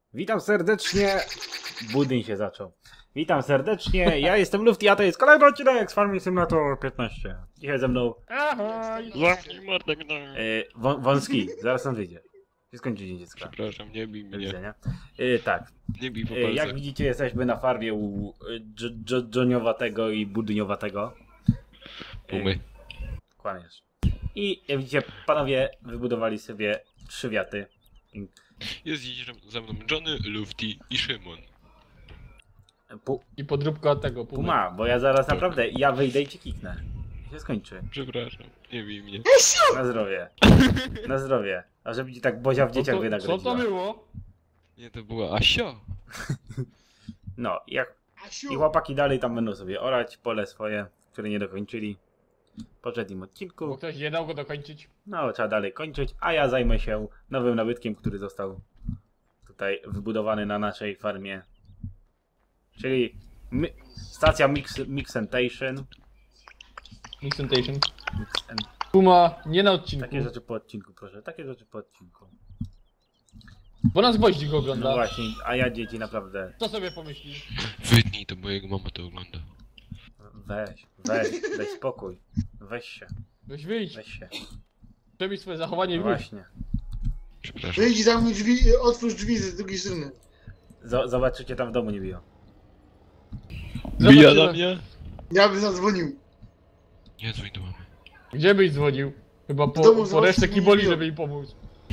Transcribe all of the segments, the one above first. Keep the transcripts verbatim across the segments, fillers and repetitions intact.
Witam serdecznie. Budyń się zaczął. Witam serdecznie. Ja jestem Lufty, a to jest kolejny odcinek z Farming Simulator piętnaście. Dzisiaj ze mną. Ahoj! Zamknij mordę, gno. Yy, wą wąski. Zaraz on wyjdzie. Się skończy dzień dziecka. Przepraszam, nie bij Do mnie. widzenia. Yy, tak. Nie bij po Yy, jak palcach. widzicie, jesteśmy na farmie u Johniowatego i Budyniowatego. Pumy. Kłamiesz. I jak widzicie, panowie wybudowali sobie trzy wiaty. Jest dziś ze mną Johnny, Lufty i Szymon. Pu I podróbka od tego, Puma. Puma, bo ja zaraz naprawdę, ja wyjdę i cię kiknę. I się skończy. Przepraszam, nie bij mnie. Na zdrowie. Na zdrowie. A żeby ci tak Bozia w dzieciach co, wynagrodziła. co to było? Nie, to była Asia. No, jak... i chłopaki dalej tam będą sobie orać pole swoje, które nie dokończyli w poprzednim Bo odcinku. ktoś nie dał go dokończyć. No, trzeba dalej kończyć, a ja zajmę się nowym nabytkiem, który został tutaj wybudowany na naszej farmie. Czyli mi stacja mix Mixentation. Mixentation. Mix and... Puma, nie na odcinku. Takie rzeczy po odcinku, proszę, takie rzeczy po odcinku. Bo nas Gwoździk No ogląda. właśnie, a ja dzieci naprawdę... Co sobie pomyślisz? Wytnij to, bo jego mama to ogląda. Weź, weź, daj spokój. Weź się, Weź wyjdź. weź się. Przemyśl swoje zachowanie i No wyjdź. właśnie. Przepraszam. Wyjdź i zamknij drzwi, otwórz drzwi z drugiej strony. Z zobaczycie, tam w domu nie biją. Bija Zobaczymy. na mnie? Ja bym zadzwonił. Nie dzwoń do mamy. Gdzie byś dzwonił? Chyba W po, domu po zobaczyć, resztę nie kiboli, biją. żeby im pomóc.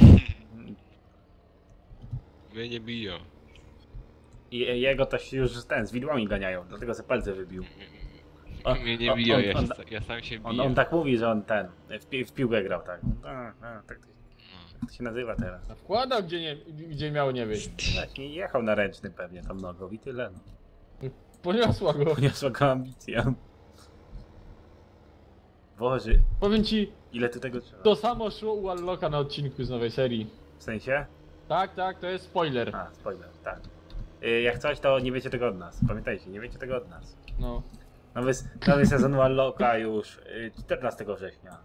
Mnie nie biją. I jego to się już ten, z widłami ganiają, dlatego se palce wybił. On- Mnie nie on- biją, on- ja, on- się, ja sam się biję. On, on tak mówi, że on ten, w, pi w piłkę grał, tak. A, a, tak, to, tak to się nazywa teraz. A wkładał gdzie, nie, gdzie miało nie być. Właśnie jechał na ręczny pewnie tam nogą i tyle. No. Poniosła go. Poniosła go ambicja. Boże, Powiem ci, ile tu tego trzeba? to samo szło u Alloka na odcinku z nowej serii. W sensie? Tak, tak, to jest spoiler. A, spoiler, tak. Y, jak coś, to nie wiecie tego od nas. Pamiętajcie, nie wiecie tego od nas. No. Nowy, nowy sezon Walloka już y, czternastego września.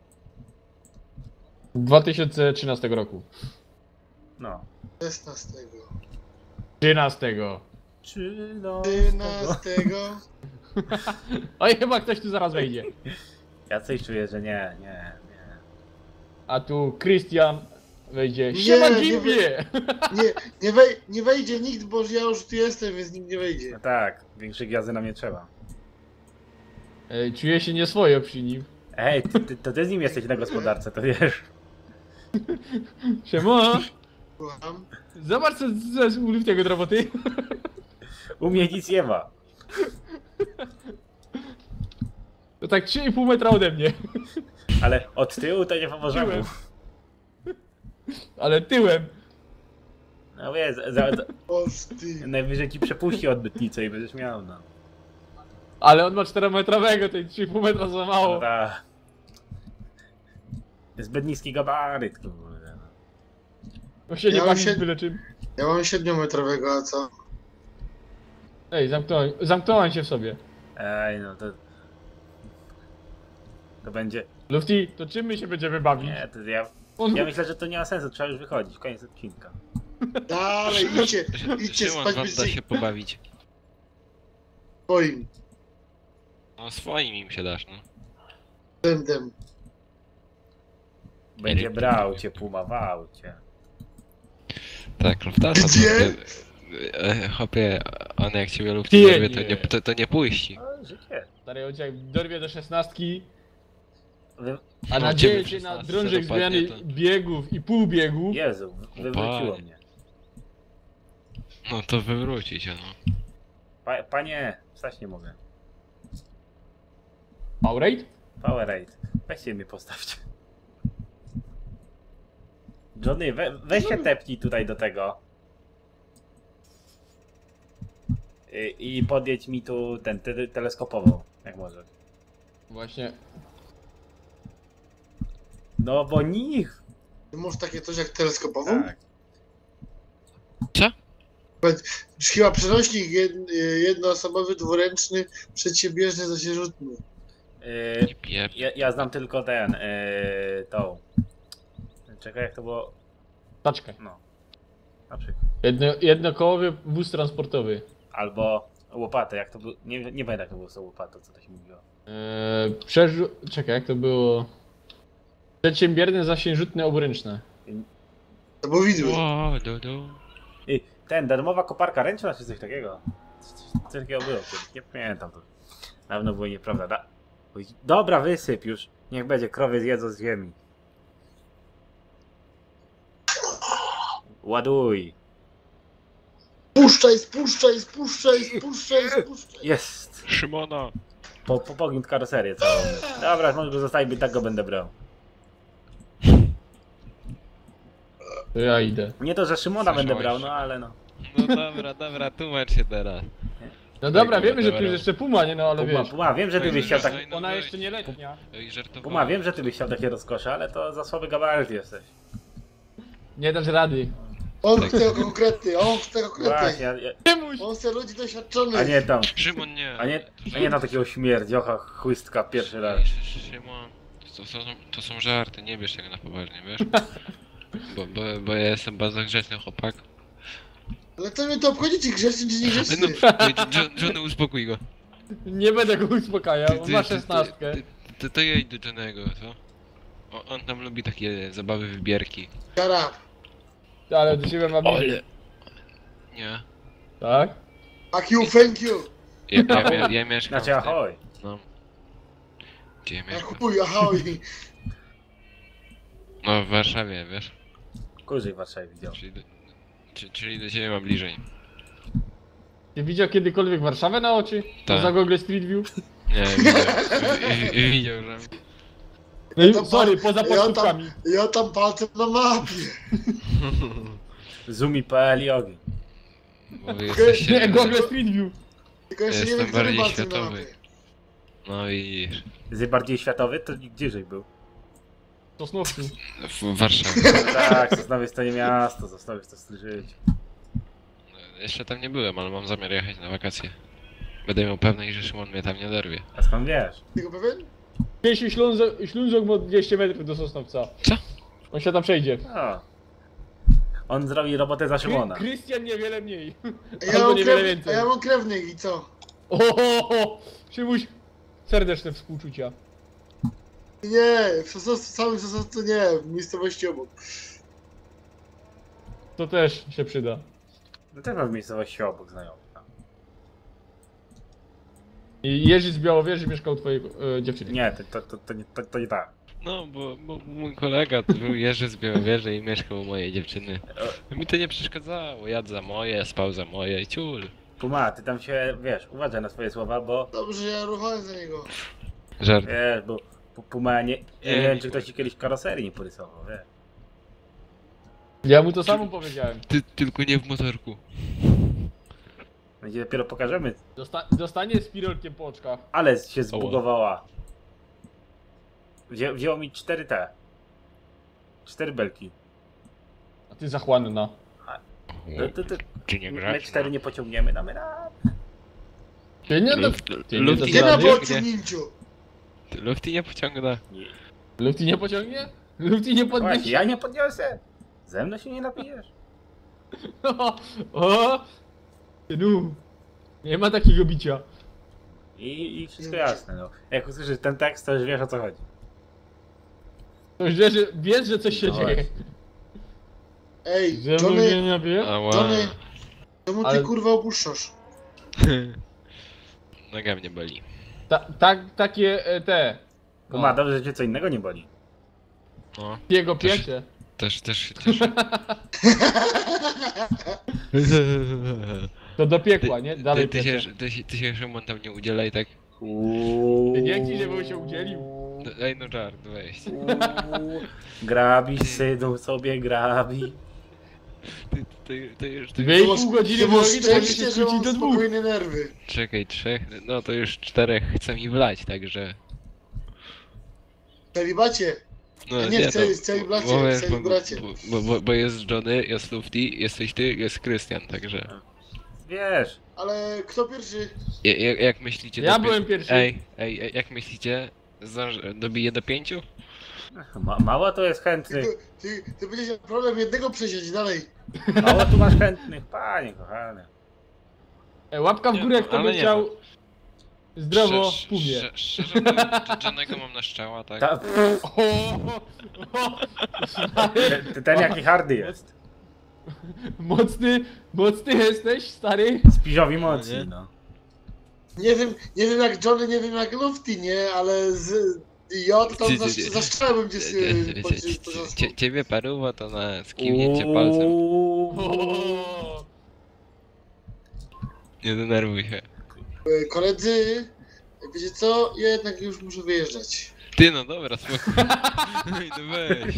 dwa tysiące trzynastego roku. No. szesnastego. trzynastego. trzynastego. Oj, chyba ktoś tu zaraz wejdzie. Ja coś czuję, że nie, nie, nie. A tu Christian wejdzie. Nie, Siema nie Jimbie! Nie, nie, wej nie wejdzie nikt, bo ja już tu jestem, więc nikt nie No wejdzie. tak, większej gwiazdy nam nie trzeba. Ej, czuję się nieswojo przy nim. Ej, ty, ty, to ty z nim jesteś na gospodarce, to wiesz. Siema! Słucham. Zobacz co, co jest u tego do roboty. U mnie nic nie ma. To tak trzy i pół metra ode mnie. Ale od tyłu to nie pomożemy. Tyłem. Ale tyłem. No wiesz, za, za, Oż ty. najwyżej ci przepuści odbytnicę i będziesz miał, no. Ale on ma czterometrowego, tej trzy i pół metra za No mało. ta... Zbyt niski gabaryt, kurde. no. Bo się nie Ja mam bawi się- byle czym. Ja mam siedmiometrowego, a co? Ej, zamknąłem, zamknąłem się w sobie. Ej, no to... To będzie... Lufty, to czym my się będziemy bawić? Nie, to ja... On... Ja myślę, że to nie ma sensu, trzeba już wychodzić, koniec odcinka. Dalej, idźcie, idźcie Szymon, spać wam być da się pobawić. swoim No swoim im się dasz, no. błędem. Będzie brał cię, pumawał cię. Tak, prawda? Gdzie? Hopie, on jak ciebie lub Nie, nie dorwie, to nie. nie, to, to nie puści. O, życie. Stary ojciec dorwie do szesnastki, Wy... a No, nadzieję ciebie się na szesnastce drążek dopadnie, zmiany to- biegów i półbiegów. Jezu, wywróciło Panie. mnie. No to wywróci się, no. Pa, panie, wstać nie mogę. Powerade? Powerade. Weźcie mnie postawcie. Johnny, we, weź się tepnij tutaj do tego. I, i podjedź mi tu ten te, teleskopową, jak możesz. Właśnie. No bo nich! Ty masz takie coś jak teleskopową? Tak. Co? Chyba przenośnik jed, jednoosobowy, dwuręczny, przedsiębieżny, zasierzutny. Yy, Nie pier... E, ja, ja znam tylko ten, yy, tą. Czekaj, jak to było? Taczkę. No. Na przykład. Jedno, jednokołowy wóz transportowy. Albo łopatę, jak to było. Nie, nie pamiętam jak to było z tą łopatą, co to się mówiło. Eee, przerzu... Czekaj, jak to było? Przedsiębierne zasiężutne obręczne. To było widły. Ło, do, do. I ten, darmowa koparka ręczna czy coś takiego? Coś, coś takiego było kiedyś, nie pamiętam to. Dawno było nieprawda. Da... Oj, dobra, wysyp już. Niech będzie, krowy zjedzą z ziemi. Ładuj. Puszczaj, spuszczaj, spuszczaj, spuszczaj, spuszczaj. Jest. Szymona! Po, po pogniótł karoserię całą. Dobra, może go zostawić, bo i tak go będę brał. To ja idę. Nie to, że Szymona będę Słyszałeś? brał, no ale no. No dobra, dobra, tłumacz się teraz. No dobra, Ej, wiemy, że tu dobra. jest jeszcze Puma, nie no, ale Puma, wiesz. Puma, wiem, że ty byś chciał tak... No Ona weź. jeszcze nieletnia. Ej, żartowałem. Puma, wiem, że ty byś chciał takie rozkosze, ale to za słaby gabaryt jesteś. Nie dasz rady. On chce konkrety, on chce Właśnie, konkrety. ja, ja, Nie muś! On chce ludzi doświadczonych. a nie tam. Szymon nie. A nie, a nie na takiego śmierdziocha chłystka pierwszy raz. Ej, Szy- Szymon, to, są, to są żarty, nie bierz tego na poważnie, wiesz? Bo, bo, bo ja jestem bardzo grzeczny chłopak. Ale to mnie to obchodzi, czy grzeczny, czy Ej, niegrzeczny. no, ej, John, Johnny, uspokój go. Nie będę go uspokajał, on ma szesnastkę. Ty, ty, to ja idę do Johnnego, co? O, on tam lubi takie zabawy wybierki. Shut up. Ale do ciebie mam... Nie. Tak? Fuck you, thank you. Ja, ja, ja, ja mieszkam Znaczy w tym- ahoj. No. Gdzie ja A mieszkam? chuj, ahoj. No w Warszawie, wiesz? Kurzej w Warszawie widział. Czyli do, czy- czyli do ciebie mam bliżej. Ty widział kiedykolwiek Warszawę na oczy? Tak. Poza Google Street View? Nie, widział, wi- wi- widział, że... No i tam sorry, pa- poza ja tam- pocztówkami. Ja tam palcem na mapie. Zumi kropka p l i ogień. Bo wy jesteście... Nie, Google Street View. Tylko jeszcze nie Jestem wiem, którym bardziej palcem na światowy. mapie. No widzisz. Jest bardziej światowy, to gdzieżej był. Sosnowcu. W Warszawie. No tak, Sosnowiec to nie miasto, Sosnowiec to styl życia. No, jeszcze tam nie byłem, ale mam zamiar jechać na wakacje. Będę miał pewność, że Szymon mnie tam nie dorwie. A skąd wiesz? Tylko pewien? Pięciu Ślązok, Ślązok ma dwieście metrów do Sosnowca. Co? On się tam przejdzie. No. On zrobi robotę za Szymona. Krystian niewiele mniej. A ja, Albo mam niewiele krew... A więcej. ja mam krewnych i co? Ohohoho! Szymuś, serdeczne współczucia. Nie, w Sosnowcu, samym Sosnowcu nie, w miejscowości obok. To też się przyda. No też mam w miejscowości obok znajomy. No. I Jerzy z Białowieży mieszkał u twojej e, dziewczyny. Nie, to, to, to, to, nie, to, to nie tak. No, bo, bo mój kolega to był Jerzy z Białowieży i mieszkał u mojej dziewczyny. Mi to nie przeszkadzało, jadł za moje, spał za moje i ciul. Puma, ty tam się, wiesz, uważaj na swoje słowa, bo, Dobrze, ja ruchałem za niego. Żart. wiesz, bo Pu- Puma, nie, ja nie Nie, wiem, nie czy ktoś ci kiedyś karoserii nie porysował, wiesz. Ja mu to samo powiedziałem. Ty tylko nie w motorku. Będzie dopiero pokażemy, Dosta dostanie spirolkiem po oczkach. ale się zbugowała. Wzię, wzięło mi cztery te. Cztery belki. A ty zachłanna. To, to, to, Czy nie my grać? cztery nie pociągniemy, damy radę. Ty nie, no, Luft- ty nie, Lufty to Gdzie na zgadniesz? pociągnie. pociągnięciu? Lufty nie pociągnę. Nie. Lufty nie pociągnie? Lufty nie Właśnie, podniesie? ja nie podniosę. Ze mną się nie napijesz. O! Ty nu. Nie ma takiego bicia. I, i wszystko jasne, no. Jak usłyszysz ten tekst, to już wiesz o co chodzi. To już wiesz, że, wiesz, że coś się No dzieje. Ej, Że Johnny, mówię nie wie? Ała. Johnny, czemu ty Ale- kurwa opuszczasz? Noga mnie boli. Ta, tak, takie e, te. Puma, dobrze, że cię co innego nie boli. No, Jego Też- piecie. też, też się cieszę. To do Ty, piekła, nie? Dalej ty, ty, piecie. się, ty, się- ty się Szymon tam nie udzielaj tak. Ty dzięki, żeby się udzielił. No, ej no żart, weź. Ty, Grabi, synu sobie grabi. ty, ty, ty już, ty, Dwie i pół godziny Ty masz drogi, to może się szczęście, że skrócić mam do dwóch. spokojne nerwy. czekaj, trzech, no to już czterech chce mi wlać, także... W celibacie. No, Nie, w celi- w celibacie, bo, w wiesz, bo, celibracie. bo, bo, bo jest Johnny, jest Lufty, jesteś ty, jest Krystian, także... Wiesz, Ale kto pierwszy? Ja- Jak, jak myślicie... Ja dobi- byłem pierwszy. Ej, ej, ej, jak myślicie, zdąż- dobiję do pięciu? Ma, mało to jest Ty, chętnych. ty, ty będziesz miał problem jednego przesieć dalej. Mało tu masz chętnych, panie kochany. E, łapka w górę, jak Nie, kto ale by nie chciał zdrowo Szczerze- w pumie. szczerze- Szczerze mówiąc, Johnnego mam na szczała, tak? Ta, O, o, o. ten, ten jaki hardy jest. Mocny, mocny jesteś, stary. Spiżowi nie? mocy, no. Nie wiem, nie wiem jak Johnny, nie wiem jak Lufty, nie? Ale z... Ja to tam Ty- ty- zasz- ty- zaszczałem gdzieś Cie- y, po cie- po cie- zasłonię. cie- Ciebie paruwa to na skiwnięcie palcem. O. Nie denerwuj się. Y, Koledzy, wiecie co? Ja jednak już muszę wyjeżdżać. Ty no dobra, spokój. No i to weź.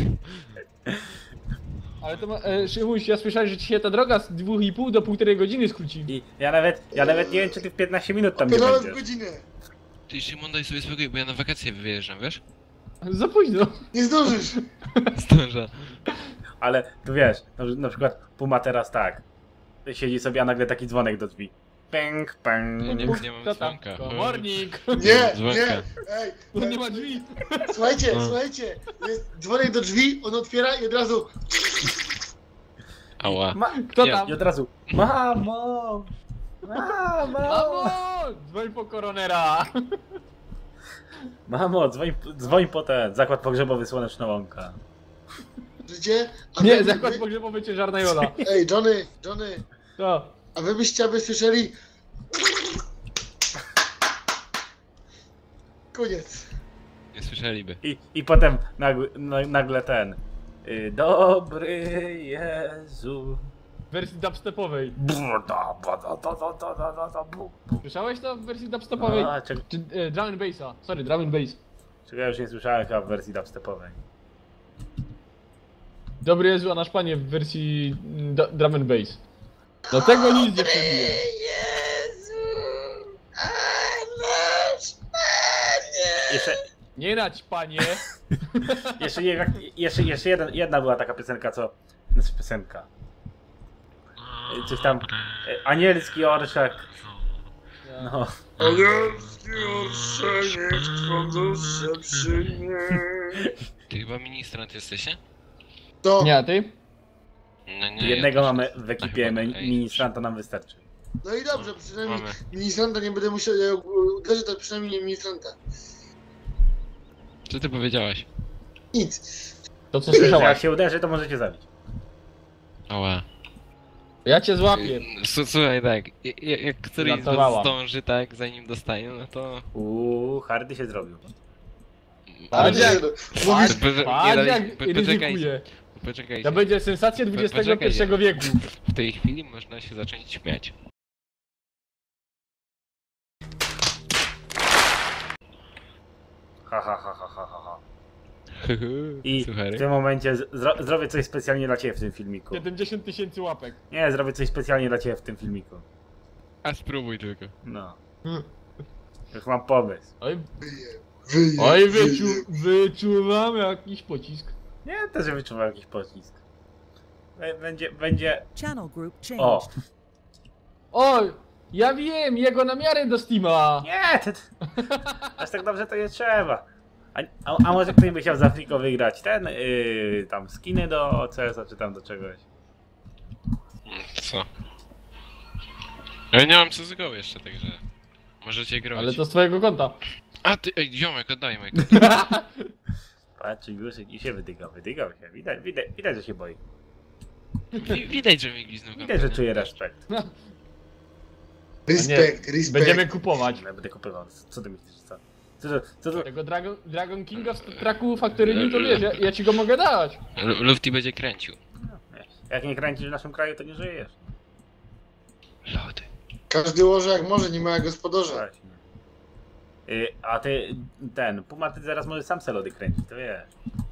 Ale to ma, e, Szymuś, ja słyszałem, że ci się ta droga z dwóch i pół do półtorej godziny skróci. I ja nawet, ja nawet nie wiem, czy ty w piętnaście minut tam nie Nawet w będziesz. godzinę. Ty Szymon, daj sobie spokój, bo ja na wakacje wyjeżdżam, wiesz? Za późno. Nie zdążysz. Zdąża. Ale tu wiesz, na, na przykład Puma teraz tak. Siedzi sobie, a nagle taki dzwonek do drzwi. Pęk, pęk. Nie, nie, nie mam Kto tam? dzwonka. Komornik. Nie, Dzwonka. nie. Ej, On ej, nie ma drzwi. słuchajcie, No. słuchajcie. Jest dzwonek do drzwi, on otwiera i od razu... Ała. Ma, Kto Ja- tam? I od razu. Mamo! Mamo! Mamo! Dzwoń po koronera. Mamo, dzwoń, dzwoń po ten zakład pogrzebowy Słoneczna Łąka. Życie? A Nie, wy- zakład wy- pogrzebowy ciężarna Jola. Ej, Johnny, Johnny. To. A wy byście aby słyszeli... Koniec. Nie słyszeliby. I, i potem nagle, na- nagle ten. Y, dobry Jezu. W wersji dubstepowej. Brr, da, ba, da, da, da, da, da, da, da, bu, bu. Słyszałeś to w wersji dubstepowej? A, czek- Czy e, drum and bassa? Sorry, drum and bass. czego ja już nie słyszałem chyba w wersji dubstepowej. Dobry Jezu, a nasz panie w wersji mm, d- drum and bass. Do tego nic nie przebije. Jeszcze, Nie nać, panie. jeszcze, je- jeszcze, jeszcze jeden, jedna była taka piosenka, co... Znaczy piosenka. Y, Coś tam... y, Anielski orszak. No. Anielski orszeniek, twą duszę przyjmie. Ty chyba ministrant jesteś, nie? To, Nie, a ty? No nie. Jednego ja mamy też- w ekipie, Ej, mi- ej, ministranta nam wystarczy. no i dobrze, przynajmniej Mamy. ministranta nie będę musiał, ja uderzę to przynajmniej nie ministranta. Co ty powiedziałaś? Nic. To co Że jak słyszałaś? się uderzy, to możecie zabić. Ała. Ja cię złapię. S- Słuchaj, tak, jak, jak któryś z was Żartowałam. zdąży, tak, zanim dostanie, no to... Uuu, hardy się zrobił. Patrz Nie, jak, no, Patrz, mówisz, poczekaj, patrz nie, jak po- poczekajcie, ryzykuje. poczekajcie. To będzie sensacja dwudziestego pierwszego wieku. W tej chwili można się zacząć śmiać. Ha, ha, ha, ha, ha, ha, ha. I I w Słuchaj. tym momencie z- zro zrobię coś specjalnie dla Ciebie w tym filmiku. siedemdziesiąt tysięcy łapek. Nie, zrobię coś specjalnie dla Ciebie w tym filmiku. A spróbuj tylko. No. Hmm. Już mam pomysł. Oj, wyje, wyje, oj wyje. wyczu, wyczuwam jakiś pocisk. Nie, też wyczuwał jakiś pocisk. Bę- Będzie, będzie... Channel group changed. O! Oj, ja wiem, jego namiary do Steama. Nie, to... Aż tak dobrze to nie trzeba. A, a, a może ktoś by chciał z Afriko wygrać ten, yy, tam skiny do C S a czy tam do czegoś. Co? Ja nie mam co z go jeszcze, także... Możecie grać. Ale to z twojego konta. A ty, ej, ziomek, oddaj Mike. Patrz, Guszyk i się wydygał, wydygał się. Widać, widać, widać, że się boi. Wi- Widać, że mi gliznął Widać, że czuje respekt. Respekt, respekt. Będziemy kupować. Ja będę kupywał. Co ty myślisz, co? Co to, co to? Tego Dragon, Dragon Kinga w traku Factory to wiesz, ja, ja ci go mogę dać. Lu- Lufty będzie kręcił. Jak nie kręcisz w naszym kraju, to nie żyjesz. Lody. Każdy łoże jak może, nie ma jak gospodarza. Właśnie. Yy, a ty, ten, Puma, ty zaraz możesz sam se lody kręcić, to wiesz.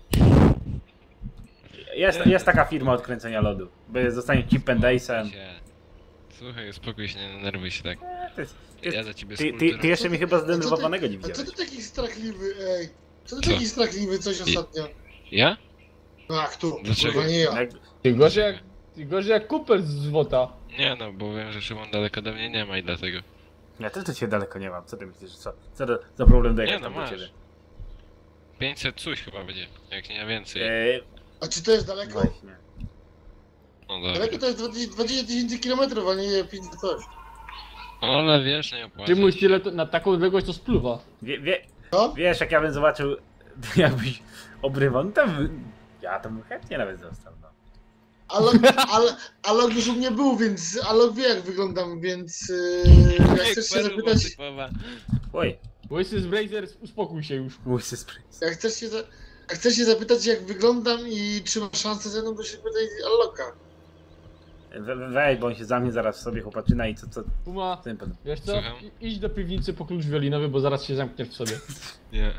Jest, jest taka firma od kręcenia lodu. By zostanie Chip and Daysem. Się. Słuchaj, uspokój się, nie denerwuj się tak. To jest- Ja za ciebie Ty, ty, ty jeszcze mi chyba A co ty- zdenerwowanego nie A co widziałeś. ty taki strachliwy, ej? Co ty Co? taki strachliwy coś ostatnio? Ja? Ach, tu, Dlaczego? kurwa nie ja. Jak, Ty gorzej jak, ty gorzej jak Cooper z Złota. Nie no, bo wiem, że Szymon daleko do mnie nie ma i dlatego. ja też do ciebie daleko nie mam. Co ty myślisz, co? Co to za problem dojechać Nie no, tam do masz. ciebie? pięćset coś chyba będzie, jak nie więcej. Eee, A czy to jest daleko? właśnie. No dobra. Daleko to jest dwadzieścia tysięcy kilometrów, a nie pięćset coś. No ale wiesz, nie opłaca Ty mój się. tyle to, na taką odległość to spluwa. Wie, wie, Co? wiesz, jak ja bym zobaczył, jakbyś obrywał, no to bym- ja to bym chętnie nawet został, no. Alok, ale, Alok już u mnie był, więc Alok wie jak wyglądam, więc yy, jak chcesz się Perła zapytać, typowa. Oj, Łysy z Brazer, uspokój się już. łysy spryt. jak chcesz się, za, jak chcesz się zapytać jak wyglądam i czy masz szansę ze mną, to się pytaj Aloka. We- we- Weź, bo on się za mnie zaraz w sobie chłopaczyna i co, co, Puma, co pan. wiesz co? Słucham? I- Idź do piwnicy po klucz wiolinowy, bo zaraz się zamkniesz w sobie. Nie.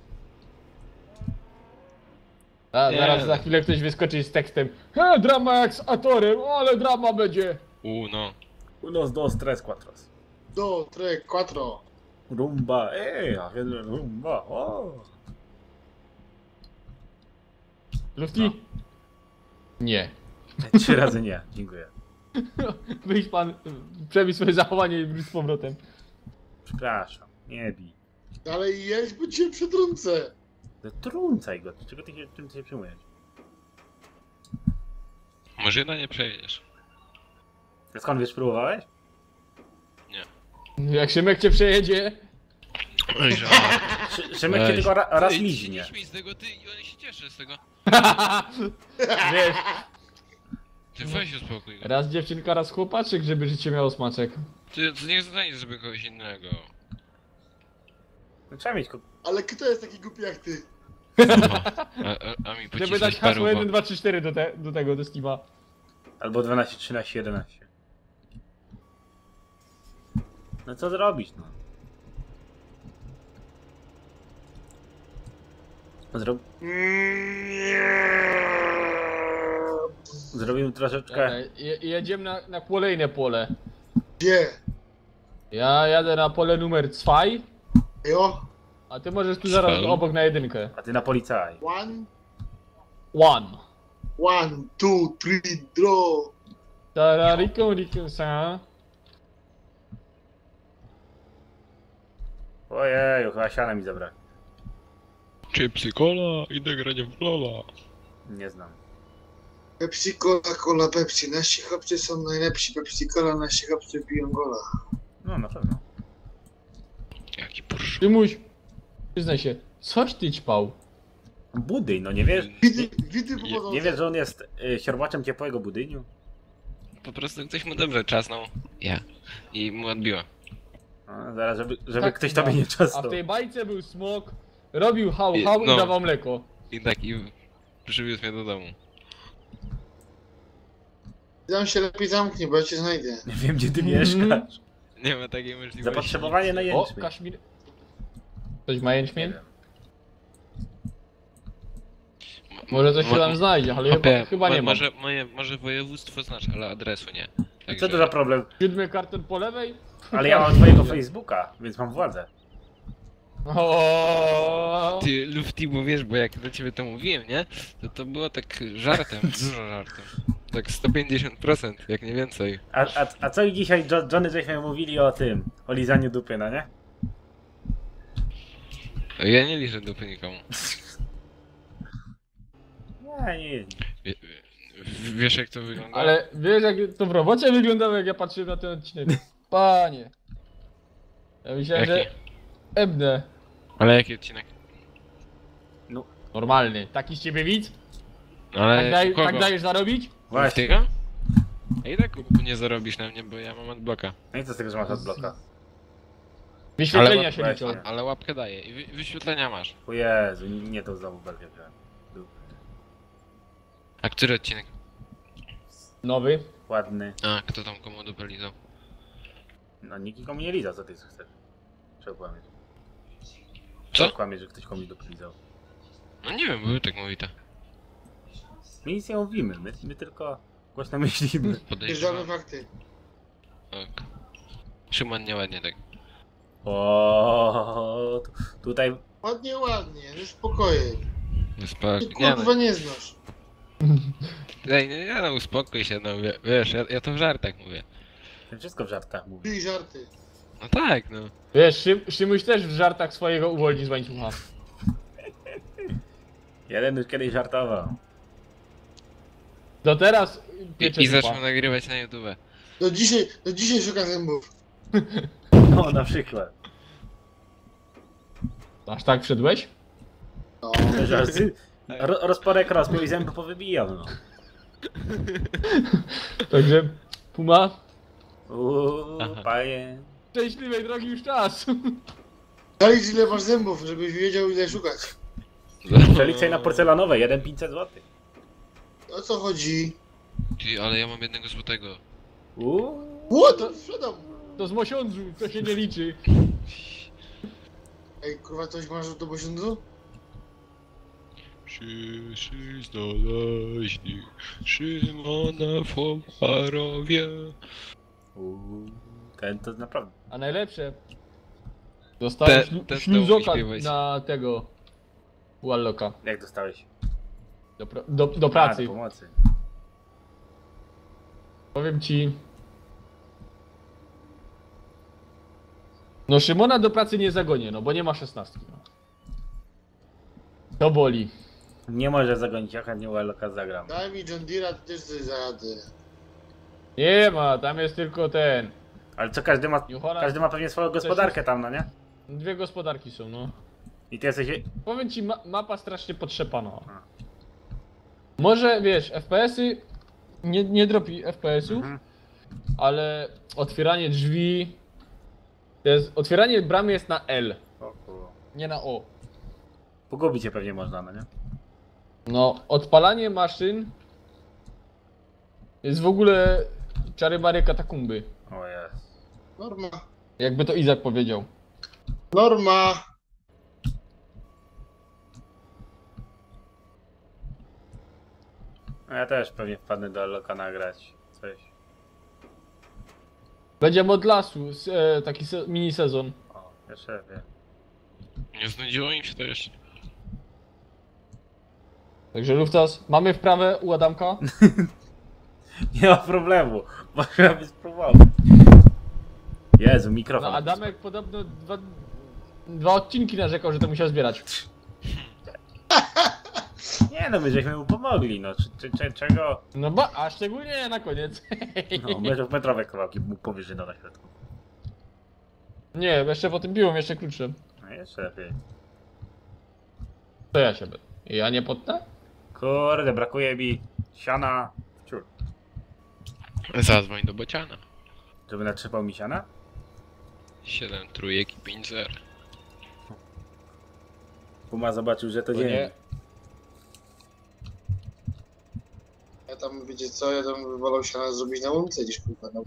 A Nie. zaraz za chwilę ktoś wyskoczy z tekstem. He, drama jak z Atorem, ale drama będzie. U, no. Unos dos, tres, cuatros. Do, tre, quattro. Rumba, ej, a wiele rumba, o. Lufti? No. Nie. Trzy razy nie, dziękuję. Wyjdź pan, przebij swoje zachowanie i wróć z powrotem. Przepraszam, nie bij. Dalej jedź, bo cię przetrącę. No, trącaj go, czego ty się, czym ty się przyjmujesz? Może na nie przejedziesz. A skąd wiesz, próbowałeś? Jak Szymek cię przejedzie. Oj, że... Szy- Szymek cię Weź. tylko ra, raz Ty, liźnie. nie śmiej z tego, ty, i on się cieszy z tego. Wiesz, Ty weź uspokój go. raz dziewczynka, raz chłopaczek, żeby życie miało smaczek. Ty, to niech znajdziesz sobie kogoś innego. No, trzeba mieć ko- Ale kto jest taki głupi jak ty? Aha. A, a, a mi Żeby pocisnąć dać hasło paruwa. jeden, dwa, trzy, cztery do, te, do tego, do Steama. Albo dwanaście, trzynaście, jedenaście. No co zrobić, no? Zro... Zrobimy troszeczkę... Dobra, je, jedziemy na, na kolejne pole. Gdzie? Ja jadę na pole numer dwa, Jo? a ty możesz tu zaraz Svel. obok na jedynkę. A ty na policaj. One, One. one, two, three, draw. Tarariką, riką, sa. Ojeju, chyba siana mi zabrać. Chipsy cola, idę grać w Lola. Nie znam. Pepsi, Cola, Cola, Pepsi. Nasi chłopcy są najlepsi. Pepsi, Cola, nasi chłopcy piją gola. No, na pewno. Jaki bursz. Tymuś, przyznaj się, coś ty ćpał. Budyń, no nie wiesz... Widy, widy Nie, powodzą. nie wiesz, że on jest y, siorbaczem ciepłego budyniu? Po prostu ktoś mu dobrze czasnął. Ja. I mu odbiła. No, zaraz, żeby, żeby Tak, ktoś no. tobie nie A czasnął. w tej bajce był smok, robił hał I- hał i no. dawał mleko. I tak i przywiózł mnie do domu. Tam się lepiej zamknie, bo ja cię znajdę. Nie wiem, gdzie ty Mhm. mieszkasz. Nie ma takiej możliwości. Zapotrzebowanie na O, jęczmień. Kaszmir. Ktoś ma Nie jęczmień? wiem. Może coś się Mo- tam znajdzie, ale Chłopie, chyba, chyba mo- nie ma. może, moje, może województwo znasz, ale adresu nie. Co Także... to za problem? Siódmy karton po lewej? Ale ja mam twojego Facebooka, więc mam władzę. O. Ty, Lufti, bo wiesz, bo jak do ciebie to mówiłem, nie? To to było tak żartem, dużo żartem. Tak sto pięćdziesiąt procent, jak nie więcej. A, a, a co i dzisiaj Jo- Johnny żeśmy mówili o tym, o lizaniu dupy, no nie? Ja nie liczę dupy nikomu. Nie, nie. Wie, w- wiesz jak to wygląda? Ale wiesz jak to w robocie wyglądało, jak ja patrzyłem na ten odcinek? Panie. Ja myślałem, Jaki? że ebnę. Ale jaki odcinek? Normalny. Taki z ciebie widz? Ale Tak, daj, kogo? tak dajesz zarobić? Właśnie. Tego? A i tak nie zarobisz na mnie, bo ja mam adbloka. No i co z tego, że masz odbloka? Wyświetlenia Ale- się właśnie. liczą. Ale łapkę daję i wy, wyświetlenia masz. O Jezu, nie to znowu belgię wziąłem. Był A który odcinek? Nowy. ładny. A, kto tam komu dupę lizał? No nikt nikomu nie lizał, co ty chcesz? Trzeba kłamieć. Co? Trzeba kłamieć, że ktoś komuś dupę lizał. No nie wiem, były tak mówite. My nic nie mówimy, my, my tylko głośno myślimy. Bierzemy Podejrzewam. fakty. Tak. Szymon nieładnie tak. O, tu, tutaj Ładnie, ładnie, no spokojnie. Spok... Ty Nie no, kurwa nie znasz. Ej, nie, nie no, uspokój się, no wie- wiesz, ja, ja to w żartach mówię. wszystko w żartach mówi. Pij żarty. No tak, no. Wiesz, Szym, Szymuś też w żartach swojego uwolni z łańcucha. Jeden już kiedyś żartował. Do teraz I, piecze i dupa. zaczął nagrywać na YouTube. Do dzisiaj, do dzisiaj szuka zębów. No, na przykład. Aż tak wszedłeś? No. Że z- ro, rozporek rozpiął i zęby powybijał, no. Także Puma, Uuu, Aha. panie. szczęśliwej drogi już czas. Zalicz ile masz zębów, żebyś wiedział ile szukać. Przelicaj na porcelanowe, jeden pięćset złotych. O co chodzi? Ty, ale ja mam jednego złotego. Uuu. What? To sprzedam. To z mosiądzu, to się nie liczy. Ej, kurwa, coś masz do posiądzu? Przyszli znaleźli Szymona w Oparowie. Uuu. Ten to naprawdę. A najlepsze, dostałem Ten- ślu ten śluzoka to uśpiewać. na tego Walloka Jak dostałeś? do, pra- do, do A, pracy. do pomocy. Powiem ci. No Szymona do pracy nie zagonię, no bo nie ma szesnastki. No. To boli. Nie może zagonić, jak nie Walloka zagram. Daj mi John Deere'a, ty też coś zarady. Nie ma, tam jest tylko ten. Ale co, każdy ma, New Holland. każdy ma pewnie swoją gospodarkę tam, no nie? Dwie gospodarki są, no. I ty jesteś... Powiem ci, ma mapa strasznie potrzepana. A. Może wiesz, F P S-y nie, nie dropi F P S-ów, Mhm. ale otwieranie drzwi. To jest, otwieranie bramy jest na L, O kurwa. nie na O. Pogubić cię pewnie można, no nie? No, odpalanie maszyn jest w ogóle czary-bary katakumby. O jest. Norma. Jakby to Izak powiedział. Norma. No ja też pewnie wpadnę do Walloka nagrać coś. Będzie mod lasu, s- e, taki se mini sezon. O, jeszcze wie. Nie znudziło im się to jeszcze. Także Luftas, mamy wprawę u Adamka. Nie ma problemu, można by spróbować. Jezu, No mikrofon. Adamek podobno dwa, dwa odcinki narzekał, że to musiał zbierać. Nie no, my żeśmy mu pomogli, no. Czy, czy, czy, czego? No ba, a szczególnie na koniec. No, metrów, metrowe kawałki mu powyżej na środku. Nie, jeszcze po tym piłem, jeszcze kluczem. No jeszcze lepiej. To ja się będę. Ja nie potnę? Kurde, brakuje mi siana. Ciur. Zadzwoń do Bociana. Żeby natrzepał mi siana? siedem trójek i pięć zer. Puma zobaczył, że to To dzień. nie. Ja tam, wiecie co, ja tam wolał się nas zrobić na łące niż kurwa na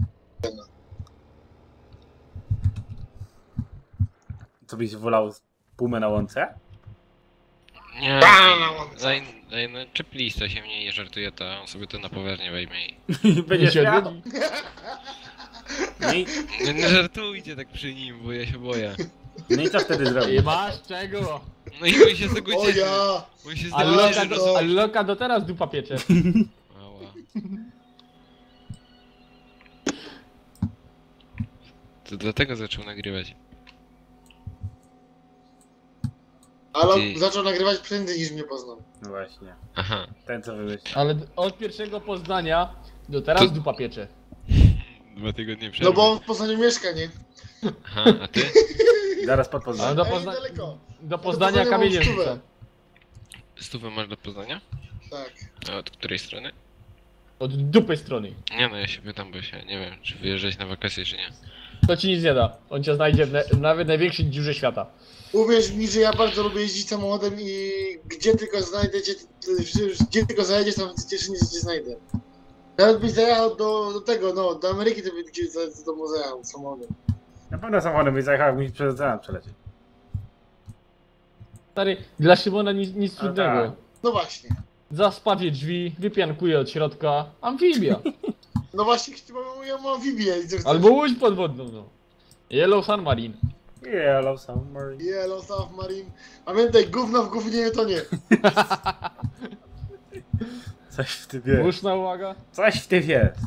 Co byś wolał pumę na łące? Nie, Pa, na łące. daj, daj, no, czeplista się mnie nie żartuje, to on sobie to na poważnie weźmie i... I będziesz się miał. odwiedzi. No i, Nie, nie żartujcie tak przy nim, bo ja się boję. no i co wtedy I zrobisz? masz czego? No i mój się z tego O cieszy. ja! Mój się z A tego Loka, cieszy, do- że do, to... a Loka do teraz dupa piecze. Ała. To dlatego zaczął nagrywać. Ale Ty- zaczął nagrywać prędzej niż mnie poznał. No właśnie. Aha. Ten co wymyślił. Ale od pierwszego Poznania do teraz To- dupa piecze. Dwa tygodnie przerwy. No bo on w Poznaniu mieszka, nie? Aha, a ty? Zaraz pod Ale Poznaniem. do, Ej, Pozna daleko. do Poznania Poznania kamienie mam stówę. rzuca. Stówę masz do Poznania? Tak. A od której strony? Od dupy strony. Nie no, ja się pytam, bo się nie wiem, czy wyjeżdżać na wakacje, czy nie. To ci nic nie da. On cię znajdzie w na nawet największej dziurze świata. Uwierz mi, że ja bardzo lubię jeździć samochodem i gdzie tylko znajdę cię, gdzie tylko zajedziesz, tam cieszę się, cię znajdę. Nawet byś zajechał do, do tego, no, do Ameryki, to by gdzieś za- do domu zajechał samochodem. Na pewno samochodem byś zajechał, jak musisz przez ocean przelecieć. Stary, dla Szymona nic, nic A trudnego. tak. No właśnie. Zaspawie drzwi, wypiankuje od środka. Amfibia. No właśnie, ja mam amfibię i co chcesz? Albo łódź podwodną, no. Yellow Submarine. Yellow Submarine. Yellow Submarine. Pamiętaj, gówno w gównie to nie. Coś w tym jest. Słuszna uwaga. Coś w tym jest.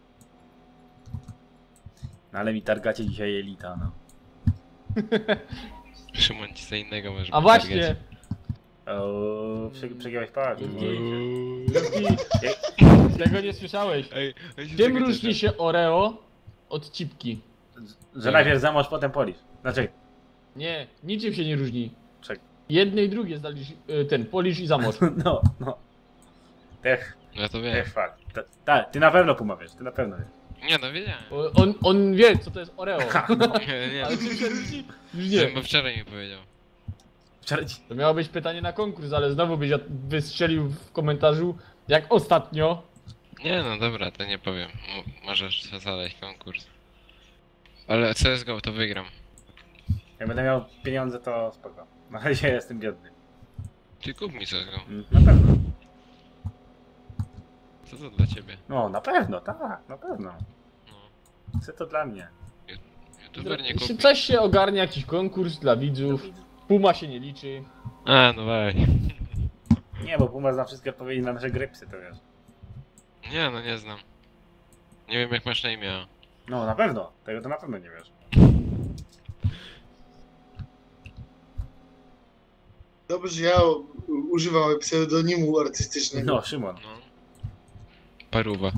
No ale mi targacie dzisiaj elita, no. Szymon ci co innego może A właśnie. O, przy, przegiąłeś pak. Luki, tego nie słyszałeś. Ej, ej, się Czym tego różni cieszę. się Oreo od cipki? Że najpierw zamąż, potem polisz. Znaczy, Nie, niczym się nie różni. czek. Jedne i drugie zdalisz, y, ten, polisz i zamorz. No, no. Też, Ja to wiem. też fakt. Ta- Tak, ty na pewno Puma wiesz, ty na pewno wiesz. Nie no, wiedziałem. O- On, on wie, co to jest Oreo. Nie, nie. Ale czym się różni? Już Nie. nie. Bo wczoraj mi powiedział. Wczoraj ci... To miało być pytanie na konkurs, ale znowu byś od- wystrzelił w komentarzu, jak ostatnio. Nie no, dobra, to nie powiem. M możesz zadać konkurs. Ale C S G O to wygram. Jak będę miał pieniądze, to spoko. Na razie jestem biedny. Ty kup mi C S G O. Mm, Na pewno. Co to dla ciebie? No, na pewno, tak, na pewno. No. Chcę to dla mnie. YouTuber nie Jeśli kupi. coś się ogarnia, jakiś konkurs dla widzów, Puma się nie liczy. A, no weź. Nie, bo Puma zna wszystkie odpowiedzi na nasze grypsy, to wiesz. Nie no, nie znam. Nie wiem jak masz na imię. a. No, na pewno. Tego to na pewno nie wiesz. Dobrze, że ja u- używam pseudonimu artystycznego. No, Szymon. No. Paruwa.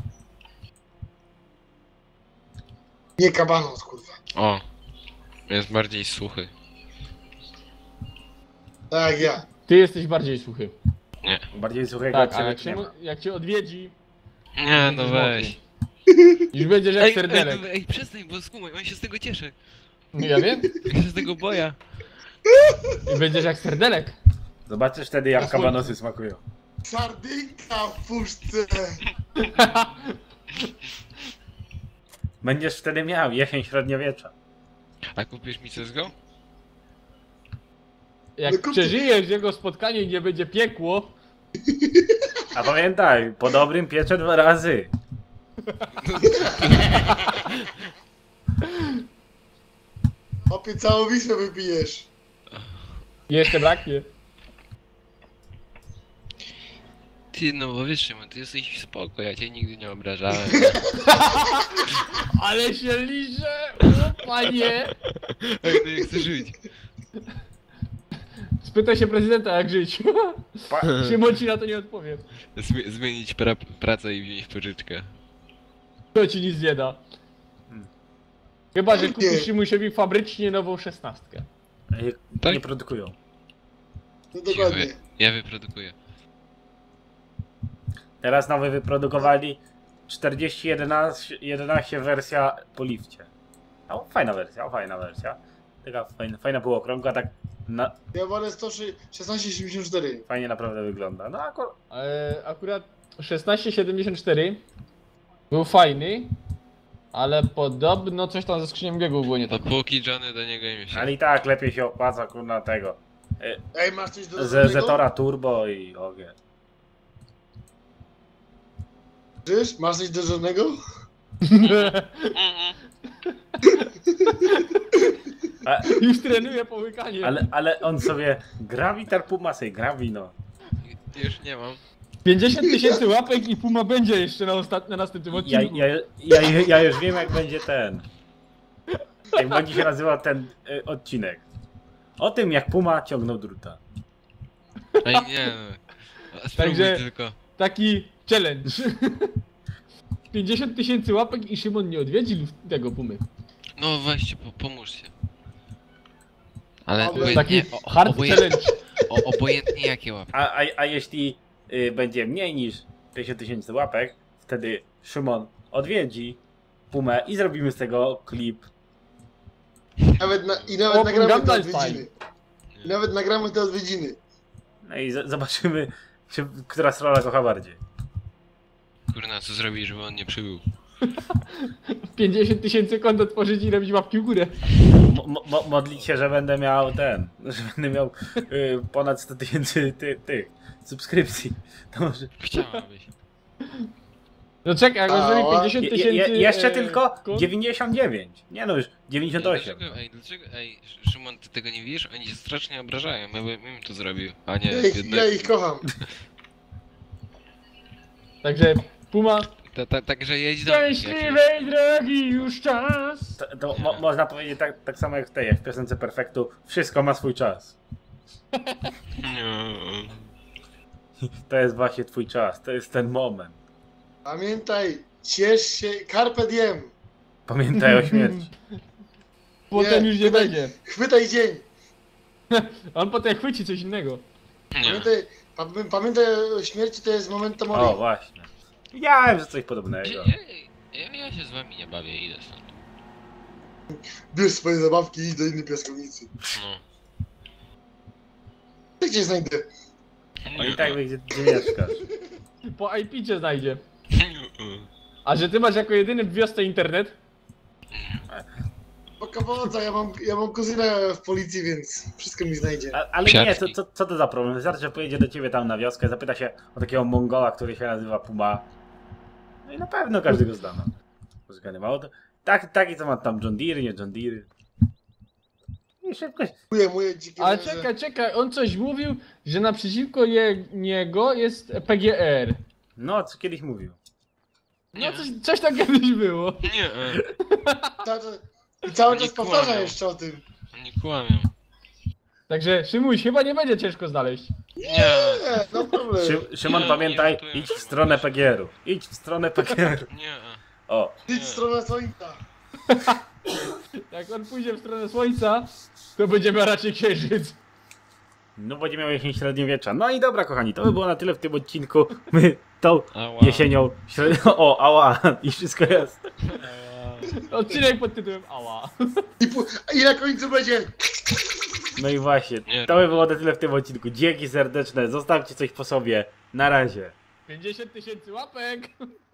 Nie kabanos, kurwa. O. Jest bardziej suchy. Tak, ja. Ty jesteś bardziej suchy. Bardziej suchego Tak, od a ciebie jak, tu się, nie ma. jak cię odwiedzi, Nie no będziesz weź. mokry. Już będziesz jak Ej, ej, serdelek. ej, przestań, bo skumaj, on się z tego cieszy. Ja wiem. Ja się z tego boję. I będziesz jak serdelek. Zobaczysz wtedy, Na jak słońcu. kabanosy smakują. Sardynka w puszce. Będziesz wtedy miał jesień średniowiecza. A kupisz mi C S G O? Jak No kup- przeżyjesz jego spotkanie i nie będzie piekło, A pamiętaj, po dobrym piecze dwa razy. Opie całą Wisłę wypijesz. jeszcze braknie. Ty no bo wiesz Szymon, ty jesteś spoko, ja cię nigdy nie obrażałem. Ale się liże, o panie. Ej, no ja chcę żyć. Spytaj się prezydenta jak żyć. Pa Szymon ci na to nie odpowie. Zmi- zmienić pra pracę i wziąć pożyczkę. To ci nic nie da. Chyba, że kupisz Nie. Szymusiowi fabrycznie nową szesnastkę. Ej, Tak? nie produkują. No dokładnie. Ja wyprodukuję. Teraz nowy wyprodukowali czterdzieści jedenaście wersja po lifcie. O, fajna wersja, o, fajna wersja. Taka fajna, fajna półokrągła, tak na, Ja walę sto szesnaście siedemdziesiąt cztery. fajnie naprawdę wygląda. No akurat E, akurat szesnaście siedemdziesiąt cztery był fajny, ale podobno coś tam ze skrzynią biegów było nie tak. Dopóki Johnny do niego nie myśli. ale i tak lepiej się opłaca kurna tego. Ej, masz coś do Z dodania? Zetora Turbo i ogień. Czyż? Masz coś do żadnego? A, Już trenuje połykanie. ale, ale on sobie Gravitar Puma sobie gravi no. Już nie mam. pięćdziesiąt tysięcy łapek i Puma będzie jeszcze na, ostat... na następnym Ja, odcinku. ja, ja, ja już wiem jak będzie ten. Jak będzie się nazywał ten y, odcinek. O tym jak Puma ciągnął druta. Ej nie no. Spróbuj Także- tylko. Taki challenge. pięćdziesiąt tysięcy łapek i Szymon nie odwiedził tego Pumy. No weźcie, po pomóżcie. Ale Taki obojętnie, Taki o, hard obojętnie, challenge. o, obojętnie jakie łapy. A, a, a jeśli y, będzie mniej niż pięćdziesiąt tysięcy łapek, wtedy Szymon odwiedzi Pumę i zrobimy z tego klip. Nawet na, I nawet O, nagramy te Gangnam odwiedziny. I nawet nagramy te odwiedziny. No i z- zobaczymy, czy, która strona kocha bardziej. Kurna, co zrobić, żeby on nie przybył? pięćdziesiąt tysięcy kont otworzyć i robić łapki w górę. Mo, mo, modlić się, że będę miał ten, że będę miał y, ponad sto tysięcy ty, tych subskrypcji. To może... Chciałabyś. No czekaj, jak on zrobi Ała. pięćdziesiąt Je, tysięcy... je, jeszcze e, tylko kont- dziewięćdziesiąt dziewięć. Nie no już, dziewięćdziesiąt osiem. Dlaczego, ej, dlaczego, ej, Szymon, ty tego nie widzisz? Oni się strasznie obrażają, ja bym im to zrobił, a nie Ja ich, jedno... ja ich kocham. Także Puma... ta, ta, Także jedź do mnie. Szczęśliwej drogi już czas. To, to mo, można powiedzieć tak, tak samo jak w tej, jak w piosence Perfektu, wszystko ma swój czas. Nie. To jest właśnie twój czas, to jest ten moment. Pamiętaj, ciesz się, carpe diem. Pamiętaj o śmierci. Potem Nie, już nie chwytaj- będzie. Chwytaj dzień. On potem chwyci coś innego. Nie. Pamiętaj, pa- pamiętaj o śmierci, to jest momentum O, mori. właśnie. Widziałem, że coś podobnego. Ja, ja, ja się z wami nie bawię, idę stąd. Bierz swoje zabawki i idź do innej piaskownicy. No. Ja cię znajdę. No i tak wie, gdzie, gdzie mieszkasz. Po I P cię znajdzie. Nie. A że ty masz jako jedyny w wiosce internet? Oka wodza, ja mam, ja mam kuzyna w policji, więc wszystko mi znajdzie. A, ale nie, co, Psiarski. co, co to za problem? Wystarczy, że pojedzie do ciebie tam na wioskę, zapyta się o takiego Mongola, który się nazywa Puma. No i na pewno każdy go zna. No. Poczekaj, mało to. Tak, taki co ma tam John Deere, nie John Deere. I szybko się... Moje, moje dzikie Ale węże. czekaj, czekaj, on coś mówił, że naprzeciwko je, niego jest P G R. No, co kiedyś mówił. No Nie. coś, coś tam kiedyś było. Nie. Cały czas- I cały Nie czas powtarza kłamią. jeszcze o tym. Nie kłamią. Także Szymuś, chyba nie będzie ciężko znaleźć. Nie. Nie, no problem. Szy, Szymon, Nie, pamiętaj, nie, to idź ja w stronę muszę. P G R-u. Idź w stronę P G R-u. Nie. O, Idź w stronę słońca. Jak on pójdzie w stronę słońca, to będzie miał raczej księżyc. no będzie miał jesień średniowiecza. No i dobra, kochani, to by było na tyle w tym odcinku. My tą Ała. jesienią średnio... O, ała, i wszystko jest. Ała. Odcinek pod tytułem Ała. I, pu- I na końcu będzie... No i właśnie, Nie. to by było na tyle w tym odcinku. Dzięki serdeczne, zostawcie coś po sobie. Na razie. pięćdziesiąt tysięcy łapek.